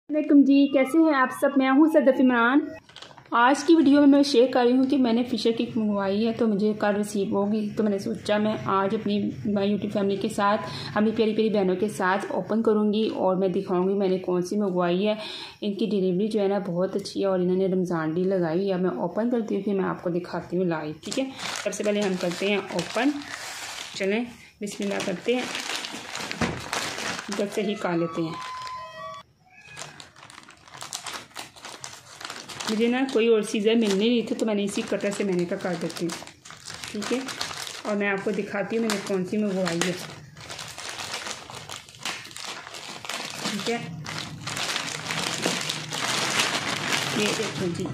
वालेकुम जी, कैसे हैं आप सब। मैं हूं सदफ इमरान। आज की वीडियो में मैं शेयर कर रही हूं कि मैंने फ़िशर किट मंगवाई है तो मुझे कल रिसीव होगी। तो मैंने सोचा मैं आज अपनी यूट्यूब फैमिली के साथ, अपनी प्यारी प्यारी बहनों के साथ ओपन करूंगी और मैं दिखाऊंगी मैंने कौन सी मंगवाई है। इनकी डिलीवरी जो है ना बहुत अच्छी है और इन्होंने रमज़ान डील लगाई है। मैं ओपन करती हूँ, फिर मैं आपको दिखाती हूँ लाइव। ठीक है, सबसे पहले हम करते हैं ओपन। चलें बिस्मिल्लाह करते हैं, इधर से ही खा लेते हैं। मुझे ना कोई और सीज़र मिल नहीं रही थी तो मैंने इसी कटर से मैंने कहा कर देती हूँ। ठीक है, और मैं आपको दिखाती हूँ मैंने कौन सी मंगवाई है। ठीक है, ये देखो जी,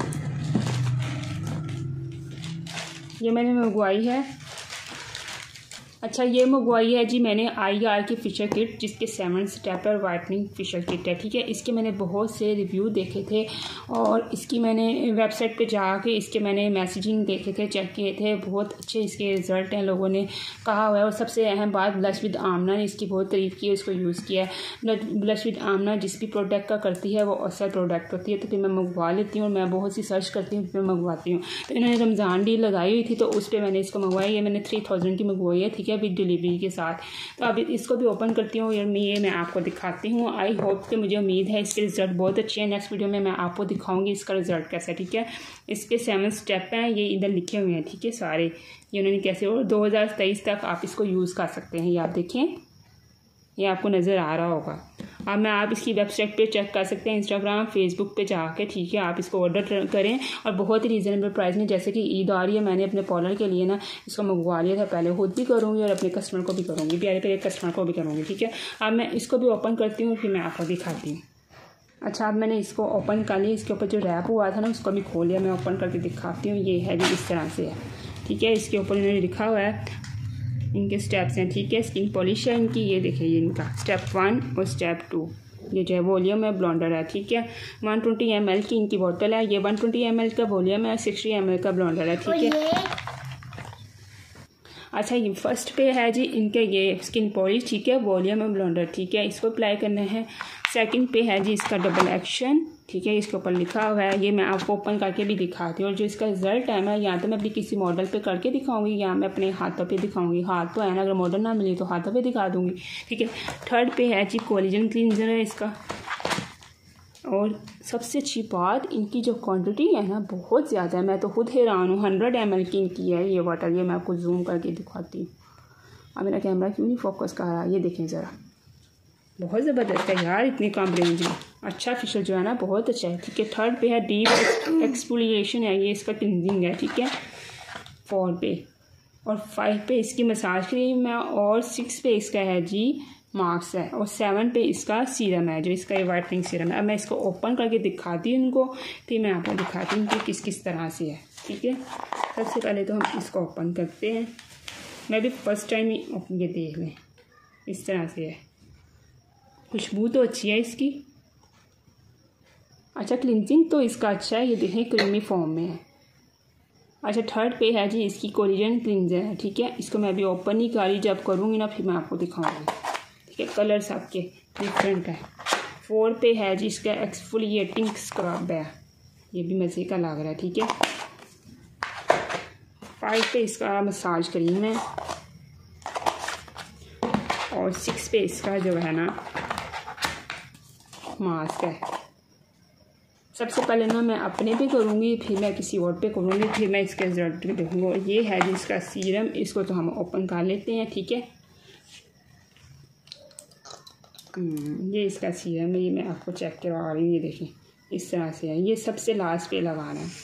ये मैंने मंगवाई है। अच्छा, ये मंगवाई है जी मैंने IR की फ़िशर किट, जिसके 7 स्टेप और वाइटनिंग फ़िशर किट है। ठीक है, इसके मैंने बहुत से रिव्यू देखे थे और इसकी मैंने वेबसाइट पे जाके इसके मैंने मैसेजिंग देखे थे, चेक किए थे। बहुत अच्छे इसके रिज़ल्ट हैं, लोगों ने कहा हुआ है। और सबसे अहम बात, ब्लश विद आमना ने इसकी बहुत तारीफ़ की है, इसको यूज़ किया है। ब्लश विद आमना जिस भी प्रोडक्ट का करती है वो असर प्रोडक्ट होती है। तो फिर मैं मंगवा लेती हूँ और मैं बहुत सी सर्च करती हूँ, फिर मंगवाती हूँ। तो इन्होंने रमज़ान डील लगाई हुई थी तो उस पर मैंने इसको मंगवाई। ये मैंने 3000 की मंगवाई है। ठीक है, विद डिलीवरी के साथ। तो अब इसको भी ओपन करती हूँ और मैं आपको दिखाती हूँ। आई होप कि मुझे उम्मीद है इसके रिजल्ट बहुत अच्छे हैं। नेक्स्ट वीडियो में मैं आपको दिखाऊंगी इसका रिजल्ट कैसा है। ठीक है, इसके 7 स्टेप हैं, ये इधर लिखे हुए हैं। ठीक है, सारे ये उन्होंने कैसे, और 2023 तक आप इसको यूज़ कर सकते हैं। ये आप देखें, ये आपको नज़र आ रहा होगा। अब मैं आप इसकी वेबसाइट पे चेक कर सकते हैं, इंस्टाग्राम फेसबुक पे जाके। ठीक है, आप इसको ऑर्डर करें और बहुत ही रीज़नेबल प्राइस में। जैसे कि ईद आ रही है, मैंने अपने पार्लर के लिए ना इसको मंगवा लिया था पहले, खुद भी करूँगी और अपने कस्टमर को भी करूँगी, प्यारे प्यारे कस्टमर को भी करूँगी। ठीक है, अब मैं इसको भी ओपन करती हूँ, फिर मैं आपको दिखाती हूँ। अच्छा, अब मैंने इसको ओपन कर लिया। इसके ऊपर जो रैप हुआ था ना उसको भी खोल लिया। मैं ओपन करके दिखाती हूँ। ये है जी, इस तरह से है। ठीक है, इसके ऊपर इन्होंने लिखा हुआ है, इनके स्टेप्स हैं। ठीक है, स्किन पॉलिश है इनकी, ये देखिए ये इनका स्टेप 1 और स्टेप 2। ये जो है वॉल्यूम है, ब्लॉन्डर है। ठीक है, 120 ml की इनकी बोतल है। ये 120 ml का वॉल्यूम है, 60 ml का ब्लॉन्डर है। ठीक है, अच्छा, ये फर्स्ट पे है जी इनके ये स्किन पॉलिश। ठीक है, वॉल्यूम और ब्लॉन्डर। ठीक है, इसको अप्लाई करना है। सेकंड पे है जी इसका डबल एक्शन। ठीक है, इसके ऊपर लिखा हुआ है, ये मैं आपको ओपन करके भी दिखाती हूँ। और जो इसका रिजल्ट है मैं यहाँ तो मैं अपनी किसी मॉडल पे करके दिखाऊंगी, यहाँ मैं अपने हाथों पे दिखाऊंगी। हाथ तो है ना, अगर मॉडल ना मिली तो हाथों पे दिखा दूंगी। ठीक है, थर्ड पे है जी कोलेजन क्लींजर है इसका। और सबसे अच्छी बात, इनकी जो क्वांटिटी है ना बहुत ज़्यादा है, मैं तो खुद हैरान हूँ। 100 ml की इनकी है ये वाटर। ये मैं आपको जूम करके दिखाती हूँ। अब मेरा कैमरा क्यों नहीं फोकस कर रहा, ये देखें ज़रा, बहुत ज़बरदस्त है यार, इतनी कम रेंज में। अच्छा, फ़िशर जो है ना बहुत अच्छा है। ठीक है, थर्ड पे है डीप एक्सफोलिएशन है, ये इसका क्लींजिंग है। ठीक है, 4 पे और 5 पे इसकी मसाज क्रीम है और 6 पे इसका है जी मास्क है और 7 पे इसका सीरम है, जो इसका ये वाइटनिंग सीरम है। अब मैं इसको ओपन करके दिखाती हूँ इनको, फिर मैं आपको दिखाती हूँ कि किस किस तरह से है। ठीक है, सबसे पहले तो हम इसको ओपन करते हैं। मैं भी फर्स्ट टाइम ही ओपन के देख लें, इस तरह से है। खुशबू तो अच्छी है इसकी। अच्छा, क्लिनजिंग तो इसका अच्छा है, ये देखें क्रीमी फॉर्म में है। अच्छा, थर्ड पे है जी इसकी कोलेजन क्लींजर है। ठीक है, इसको मैं अभी ओपन नहीं कर रही, जब करूँगी ना फिर मैं आपको दिखाऊंगी। ठीक है, कलर्स आपके डिफरेंट है। 4 पे है जी इसका एक्सफोलिएटिंग स्क्रब है, ये भी मज़े का लग रहा है। ठीक है, 5 पे इसका मसाज क्रीम है और 6 पे इसका जो है ना मास्क है। सबसे पहले ना मैं अपने पे करूँगी, फिर मैं किसी और पे करूँगी, फिर मैं इसके रिजल्ट देखूँगा। ये है जी इसका सीरम, इसको तो हम ओपन कर लेते हैं। ठीक है, ये इसका सीरम है, ये मैं आपको चेक करवा रही हूँ। ये देखें इस तरह से है, ये सबसे लास्ट पे लगाना है।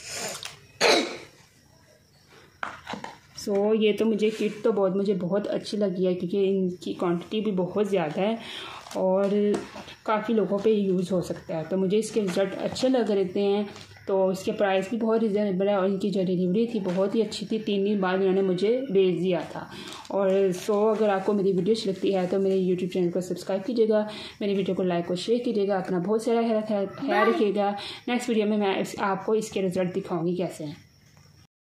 ये तो मुझे किट तो मुझे बहुत अच्छी लगी है, क्योंकि इनकी क्वांटिटी भी बहुत ज़्यादा है और काफ़ी लोगों पे यूज़ हो सकता है। तो मुझे इसके रिज़ल्ट अच्छे लग रहे हैं। तो इसके प्राइस भी बहुत रिजनेबल है और इनकी जो डिलीवरी थी बहुत ही अच्छी थी। 3 दिन बाद इन्होंने मुझे भेज दिया था। और अगर आपको मेरी वीडियो अच्छी लगती है तो मेरे यूट्यूब चैनल को सब्सक्राइब कीजिएगा, मेरी वीडियो को लाइक और शेयर कीजिएगा। अपना बहुत सारा ख्याल रखिएगा। नेक्स्ट वीडियो में मैं आपको इसके रिज़ल्ट दिखाऊँगी कैसे हैं।